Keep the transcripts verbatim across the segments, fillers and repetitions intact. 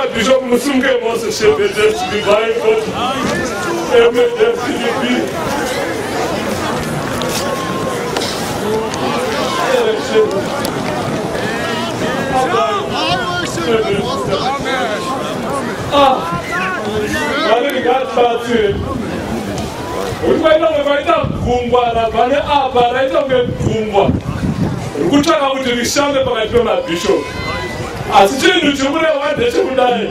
Bishop Musunge Moses Shepherd to be by God. Amen. Ah, I got started. We might not find out Gumba, but I don't get Gumba. We could talk about the Sunday, but I don't have Bishop. As a general, you would have had the same day.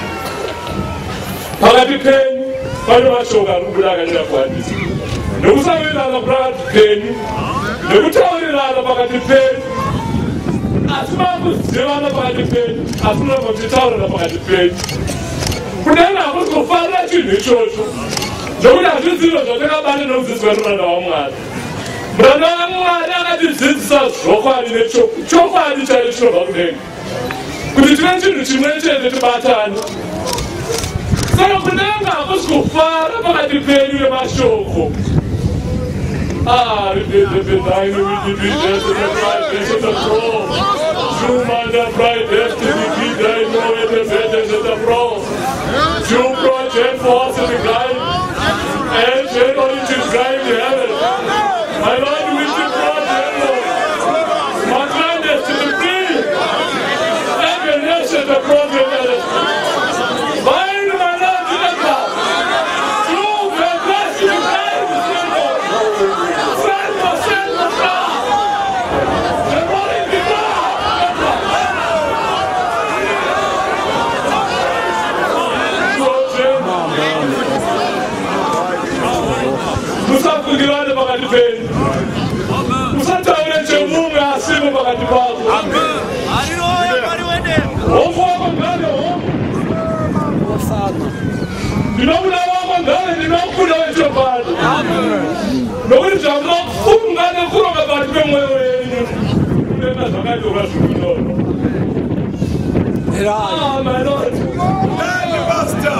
Palapi Penny, Palamashoga, who would have had that. No Sunday, not a brand penny. No would tell you that about the penny. As long as you are about the penny, as long as you tell about the penny. But then I was going to find out in the church. No one has been able to take up any of this weather on our man. But I had this instance so far in the church, so far in the church about him. But it's mentioned that you mentioned it about time. So I was going to find out about the penny of my show. Ah, the divine will be there to the bright days of the throne. You man the bright destiny, be thy know in the feathers of the throne. You project force in the guide, and generally to guide the heaven. My Lord, with the project, my gladness to the free, and the nation the project. Bind my Lord to the top. You can bless you, guide the symbol. Send for send for God. The rolling the Musa kugirana bakati peni. Musa tawereche mungu asimu bakati pako. Haleluya, bari wende. Ofu wako ngane o. Wasana. Ninokula wako ngane ninokula wecho bado. Amen. Nokuli jambo kungane kuroga bakati pe moyo wenu. Nena zakati urasukuno. Ah, my Lord. Thank you, Master.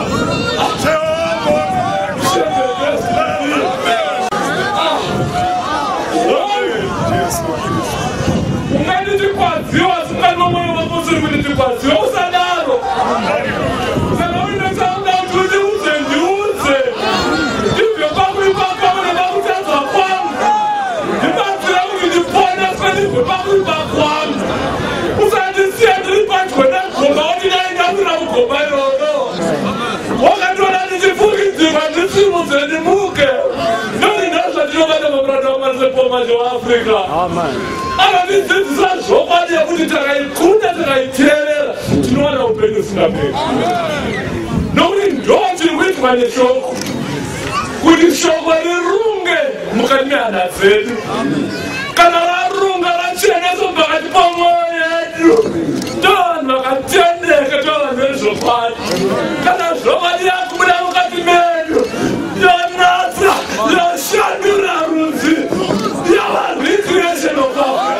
Amen. Ama vitu za shokali ya kutitaka ikuta taka iterera. Tunaona upendo sinape. Nobody don't you with my shoko. Kudi shoko lirunge mukanya na zetu. Kana la runga la chene so bakati pamoja. Don makatende katola nezo pali. Kana shokali ya kumuna mukati medu. Yonata, yoshandura ruzi. Yawa recreation of God.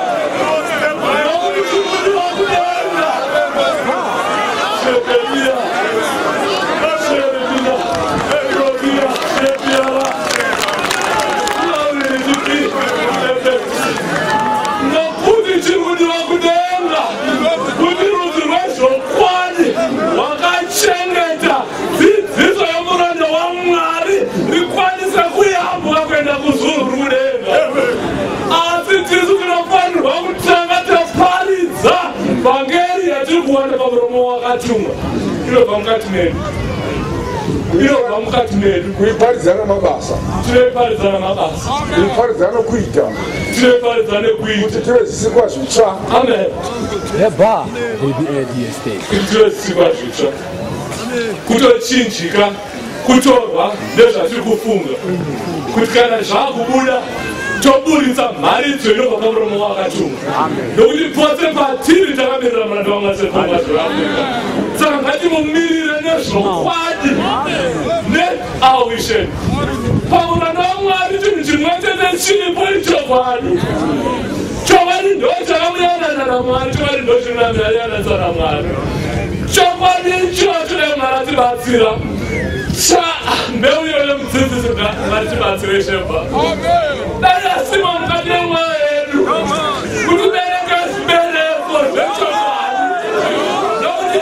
Ilo bamukati medu. Ilo bamukati medu. Kuiparizana mabasa. Tuiparizana mabasa. Kuiparizana kuita. Tuiparizana kuita. Kutitwe sisikwa shucha. Amen. Eba. Baby A D S T. Kutitwe sisikwa shucha. Kutochinjika. Kutorwa. Nezvati kufunga. Kutikana zvakubuda. Tobudisa mari dzino pamuromo wakatunga. Nokuti pose patiri takamirira muranda waMwari paMwazha. Saka ngatimumirire nezvokwadi neauisheni. Pamuranda waMwari chinhu chimwe chete chiripo ichokwadi. Chokwadi ndo chakamuyanana naMwari, chokwadi ndo chinomuyananisa naMwari. Chokwadi ichocho neMwari atibatsira. Cha mbeu yole mudzidzisi ngatibatsire Shemba. Dada sima mukati mwedu. Kuti bereka zibereko zvechokwadi. Nokuti zvokwadi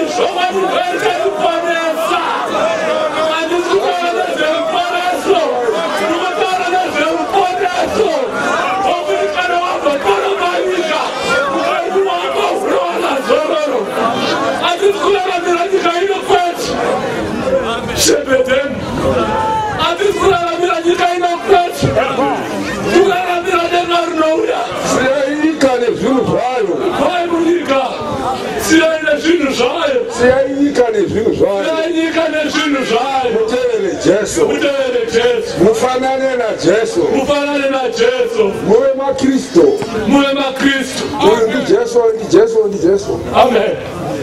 Mufanane na Jesu. Mufanane na Jesu. Muwe ma Kristo. Muwe ma Kristo. Muwe Jesu, ni Jesu, ni Jesu. Amen.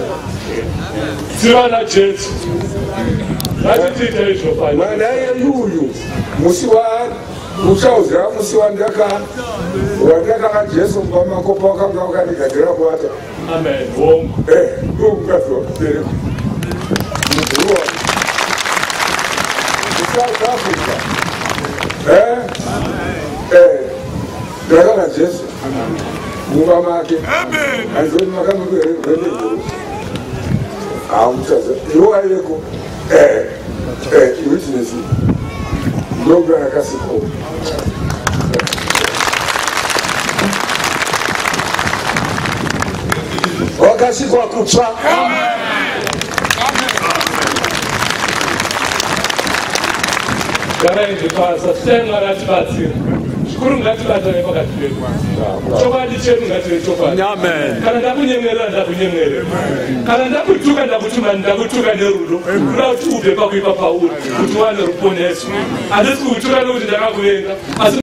Siwa na Jesu. Natitita isho fai. Manaye yuyu. Musiwa ushauzira musiwa ndaka. Wandaka ka Jesu mbama kopoka mkaka nikadira kwata. Amen. Wongo. Eh, wongo kaso. Mbuwa. South Africa. Eh? Eh. Gagana Jesu. Munga make. Amen. Anzoni makama kwere kwere. Ah, mchaza. Yo ayeko. Eh. Eh, witness. Ndoga yakasiko. Wakasiko kucha. Amen. Garanti pasa senga ratibatsira shukuru ngatibatane pakati pedu chokwadi chedu ngative chokwadi amen kana ndakunyemwerera ndakunyemwerera kana ndakutuka ndakutuma ndakutuka nerudo kuda kuti ubve pakuipa pauri kuti wane ruponeso handisi kutuka nokuti ndakakuvenga asi